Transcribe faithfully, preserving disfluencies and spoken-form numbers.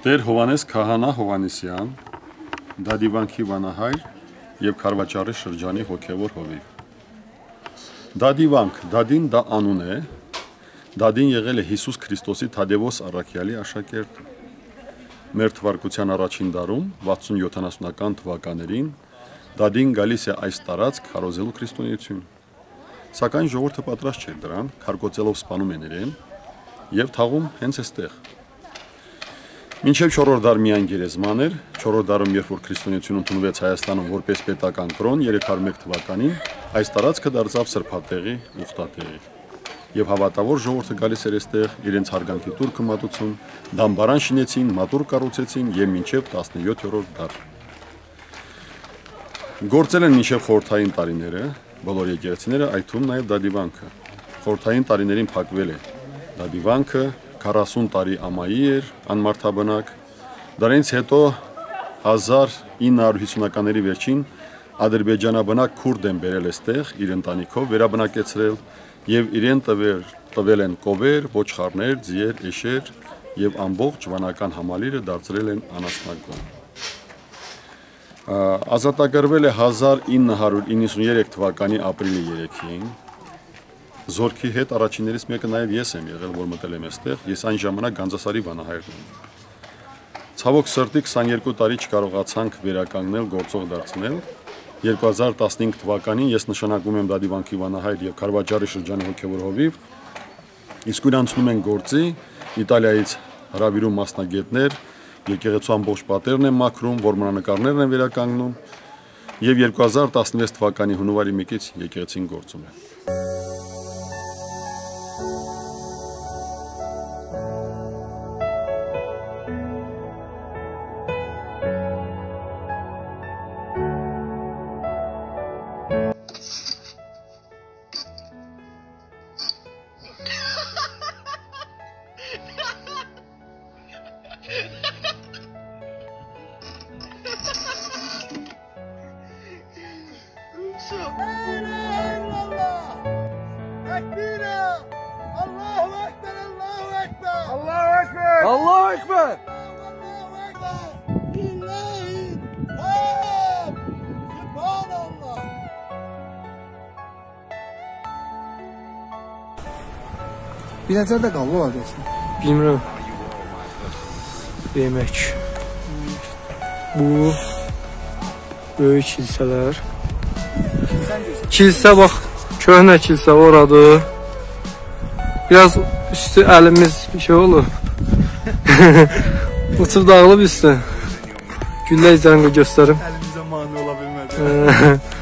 Տեր Հովանես Քահանա Հովանեսյան, Դադիվանքի վանահայր և Քարվաճարի շրջանի հոգևոր հովիվ։ Դադիվանք, Դադին դա անուն է, Դադին եղել է Հիսուս Քրիստոսի Թադևոս առաքյալի աշակերտը։ Մեր թվարկության առաջին դարում, վաթսուն-յոթանասունական թվականներին, Դադին գալիս է այս տարածք քարոզելու քրիստոնեություն։ Սակայն ժողովուրդը պատրաստ չէր դրան, քարկոծելով սպանում են իրեն և թաղում հենց այստեղ։ Մինչև չորրորդ դար միայն գերեզման էր, չորրորդ դարում, երբ որ քրիստոնեությունը ընդունվեց Հայաստանում որպես պետական կրոն երեք հարյուր մեկ թվականին, այս տարածքը դարձավ սրբատեղի ուխտատեղի։ Եվ հավատավոր ժողովուրդը գալիս էր այստեղ իրենց հարգանքի տուրքը մատուցում, դամբարան շինեցին, մատուռ կառուցեցին և մինչև տասնյոթերորդ դար։ Գործել են մինչև խորհրդային տարիները, բոլոր եկեղեցիները, այդ թվում նաև Դադիվանքը։ Խորհրդային տարիներին փակվել է Դադիվանքը, քառասուն տարի ամայի էր անմարդաբնակ, դրանից հետո հազար ինը հարյուր հիսունականների վերջին ադրբեջանաբնակ քուրդ են բերել այստեղ իր ընտանիքով վերաբնակեցրել և իրեն տվել, տվել են կովեր, ոչխարներ, ձիեր, էշեր և ամբողջ վանական համալիրը դարձրել են անասնագոհ։ Ազատագրվել է հազար ինը հարյուր իննսուններեք թվականի ապրիլի երեքին։ Զորքի հետ առաջիններից մեկը նաև ես եմ եղել, որ մտել եմ այստեղ, ես այն ժամանակ Գանձասարի վանահայրն եմ։ Ցավոք սրտի քսաներկու տարի չկարողացանք վերականգնել, գործող դարձնել։ երկու հազար տասնհինգ թվականին ես նշանակվում եմ Դադիվանքի վանահայր և Քարվաճարի շրջանի հոգևոր հովիվ, իսկույն անցնում են գործի, Իտալիայից հրավիրում մասնագետներ, եկեղեցու ամբողջ պատերն են մաքրում, որմնանկարներն են վերականգնում և երկու հազար տասնվեց թվականի հունվարի մեկից եկեղեցին գործում է։ Allahu Ekber. Binəcərdə qallı var desin. Bilmirəm. Demək. Bu böyük kilsələr. Kilsə bax, köhnə kilsə oradır. Biraz üstü əlimiz bir şey olur. Uçub dağılıb üstü. Güllə izlərini göstərim. Əlimizə mani ola bilmədi.